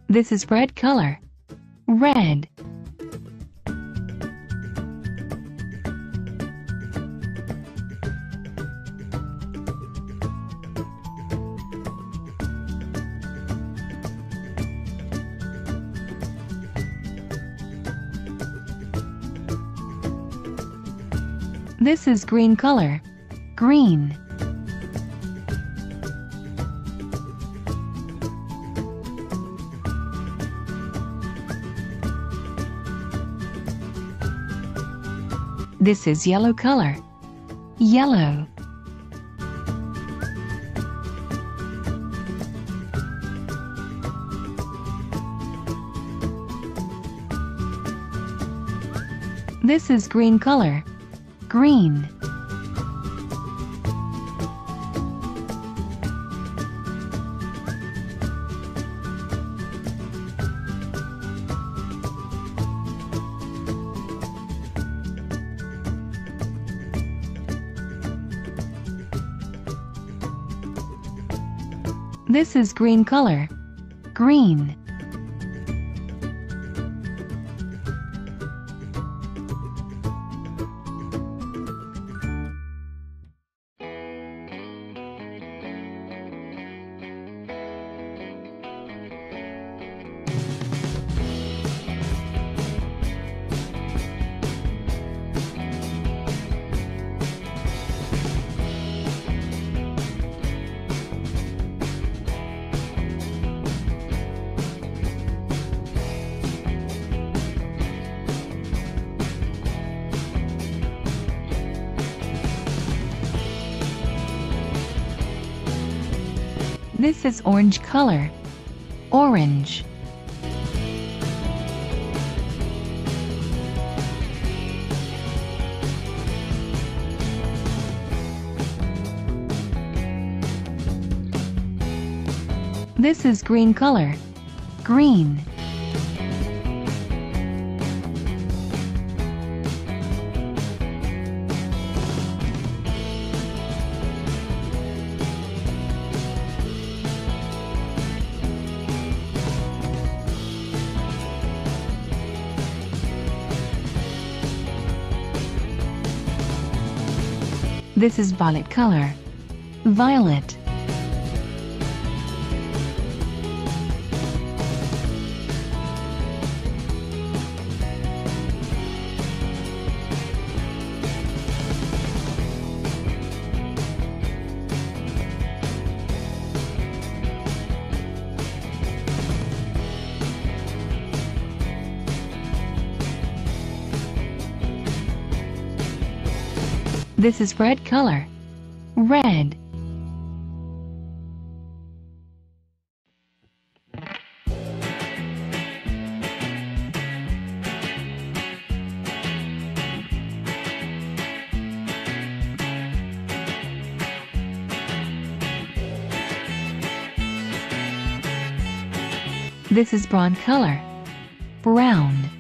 This is red color. Red. This is green color. Green. This is yellow color. Yellow. This is green color. Green. This is green color. Green. This is orange color. Orange. This is green color. Green. This is violet color. Violet. This is red color. Red. This is brown color. Brown.